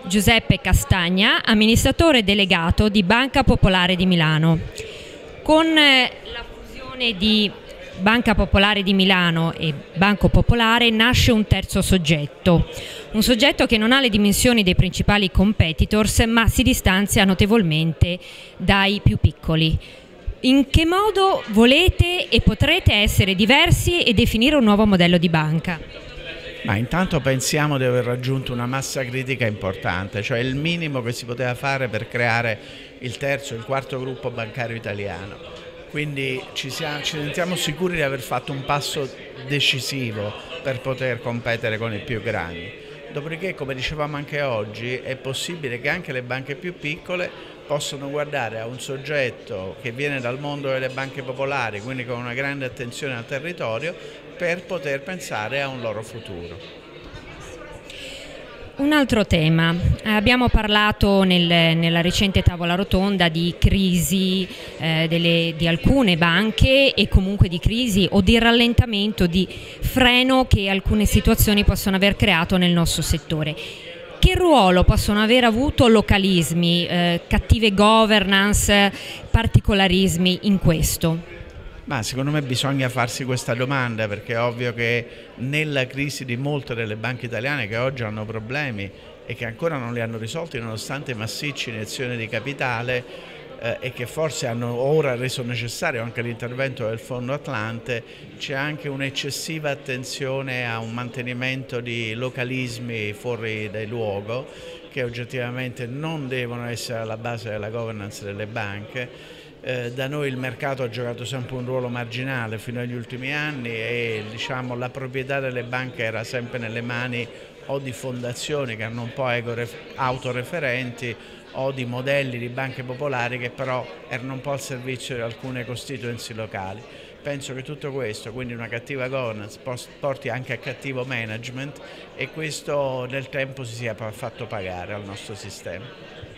Giuseppe Castagna, amministratore delegato di Banca Popolare di Milano. Con la fusione di Banca Popolare di Milano e Banco Popolare nasce un terzo soggetto, un soggetto che non ha le dimensioni dei principali competitors ma si distanzia notevolmente dai più piccoli. In che modo volete e potrete essere diversi e definire un nuovo modello di banca? Ma intanto pensiamo di aver raggiunto una massa critica importante, cioè il minimo che si poteva fare per creare il terzo e il quarto gruppo bancario italiano. Quindi ci sentiamo sicuri di aver fatto un passo decisivo per poter competere con i più grandi. Dopodiché, come dicevamo anche oggi, è possibile che anche le banche più piccole possano guardare a un soggetto che viene dal mondo delle banche popolari, quindi con una grande attenzione al territorio, per poter pensare a un loro futuro. Un altro tema, abbiamo parlato nella recente tavola rotonda di crisi di alcune banche e comunque di crisi o di rallentamento, di freno che alcune situazioni possono aver creato nel nostro settore. Che ruolo possono aver avuto localismi, cattive governance, particolarismi in questo? Ma secondo me bisogna farsi questa domanda, perché è ovvio che nella crisi di molte delle banche italiane che oggi hanno problemi e che ancora non li hanno risolti nonostante massicce iniezioni di capitale e che forse hanno ora reso necessario anche l'intervento del Fondo Atlante, c'è anche un'eccessiva attenzione a un mantenimento di localismi fuori dal luogo che oggettivamente non devono essere alla base della governance delle banche. Da noi il mercato ha giocato sempre un ruolo marginale fino agli ultimi anni e diciamo, la proprietà delle banche era sempre nelle mani o di fondazioni che erano un po' autoreferenti o di modelli di banche popolari che però erano un po' al servizio di alcune costituency locali. Penso che tutto questo, quindi una cattiva governance, porti anche a cattivo management e questo nel tempo si sia fatto pagare al nostro sistema.